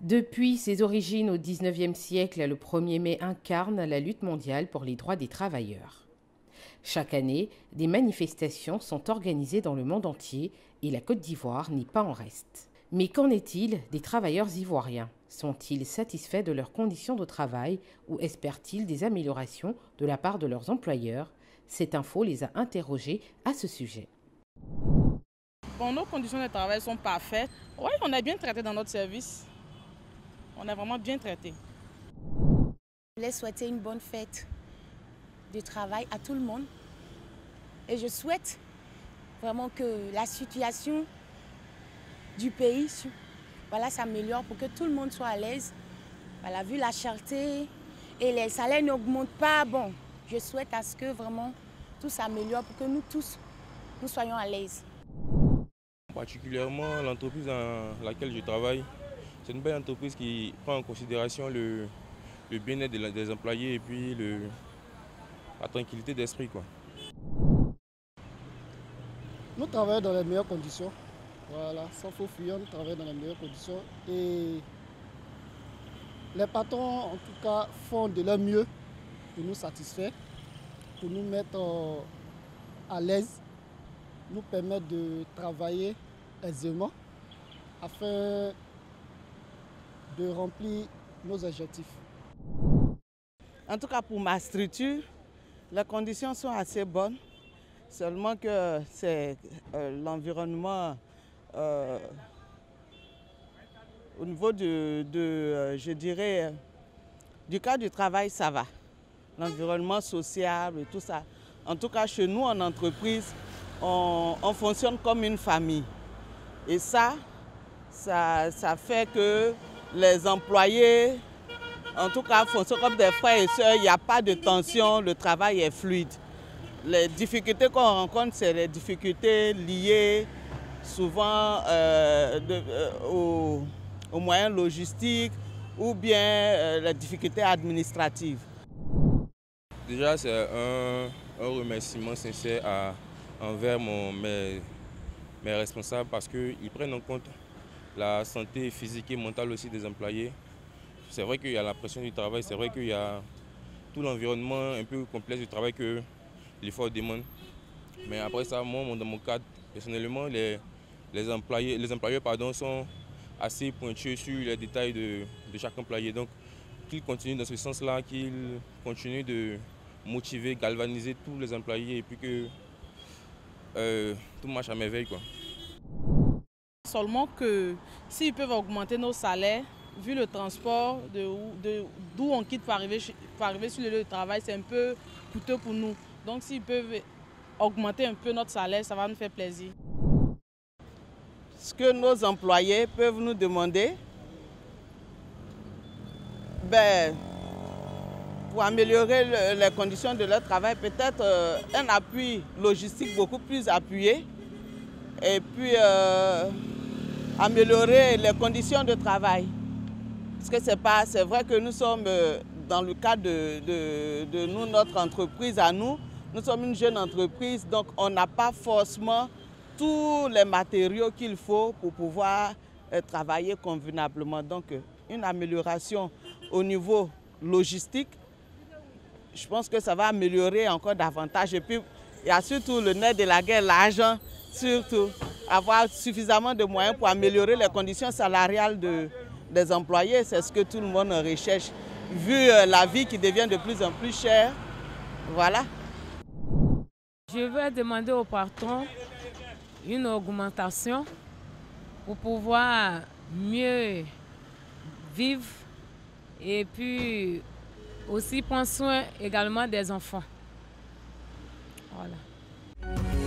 Depuis ses origines au XIXe siècle, le 1er mai incarne la lutte mondiale pour les droits des travailleurs. Chaque année, des manifestations sont organisées dans le monde entier et la Côte d'Ivoire n'est pas en reste. Mais qu'en est-il des travailleurs ivoiriens? Sont-ils satisfaits de leurs conditions de travail ou espèrent-ils des améliorations de la part de leurs employeurs? Cette info les a interrogés à ce sujet. Bon, nos conditions de travail sont parfaites. Oui, on est bien traité dans notre service. On est vraiment bien traité. Je voulais souhaiter une bonne fête de travail à tout le monde. Et je souhaite vraiment que la situation du pays s'améliore pour que tout le monde soit à l'aise. Voilà, vu la cherté et les salaires n'augmentent pas, bon, je souhaite à ce que vraiment tout s'améliore pour que nous tous, nous soyons à l'aise. Particulièrement l'entreprise dans laquelle je travaille, c'est une belle entreprise qui prend en considération le bien-être des employés et puis la tranquillité d'esprit, quoi. Nous travaillons dans les meilleures conditions. Voilà, sans faux fuyant, nous travaillons dans les meilleures conditions. Et les patrons, en tout cas, font de leur mieux pour nous satisfaire, pour nous mettre à l'aise, nous permettre de travailler aisément afin de remplir nos objectifs. En tout cas, pour ma structure, les conditions sont assez bonnes. Seulement que c'est l'environnement au niveau je dirais, du cadre du travail, ça va. L'environnement social et tout ça. En tout cas, chez nous, en entreprise, on fonctionne comme une famille. Et ça fait que les employés, en tout cas, fonctionnent comme des frères et sœurs. Il n'y a pas de tension, le travail est fluide. Les difficultés qu'on rencontre, c'est les difficultés liées souvent aux moyens logistiques ou bien les difficultés administratives. Déjà, c'est un remerciement sincère envers mes responsables parce qu'ils prennent en compte la santé physique et mentale aussi des employés. C'est vrai qu'il y a la pression du travail, c'est vrai qu'il y a tout l'environnement un peu complexe du travail que l'effort demande. Mais après ça, moi, dans mon cadre, personnellement, les employeurs sont assez pointus sur les détails de chaque employé. Donc, qu'ils continuent dans ce sens-là, qu'ils continuent de motiver, galvaniser tous les employés et puis que tout marche à merveille, quoi. Seulement que s'ils peuvent augmenter nos salaires, vu le transport d'où on quitte pour arriver sur le lieu de travail, c'est un peu coûteux pour nous. Donc s'ils peuvent augmenter un peu notre salaire, ça va nous faire plaisir. Ce que nos employés peuvent nous demander, pour améliorer les conditions de leur travail, peut-être un appui logistique beaucoup plus appuyé et puis améliorer les conditions de travail. Parce que c'est vrai que nous sommes dans le cadre de nous, notre entreprise à nous. Nous sommes une jeune entreprise, donc on n'a pas forcément tous les matériaux qu'il faut pour pouvoir travailler convenablement. Donc une amélioration au niveau logistique, je pense que ça va améliorer encore davantage. Et puis il y a surtout le nerf de la guerre, l'argent, surtout avoir suffisamment de moyens pour améliorer les conditions salariales des employés. C'est ce que tout le monde recherche. Vu la vie qui devient de plus en plus chère, voilà. Je vais demander au patron une augmentation pour pouvoir mieux vivre et puis aussi prendre soin également des enfants. Voilà.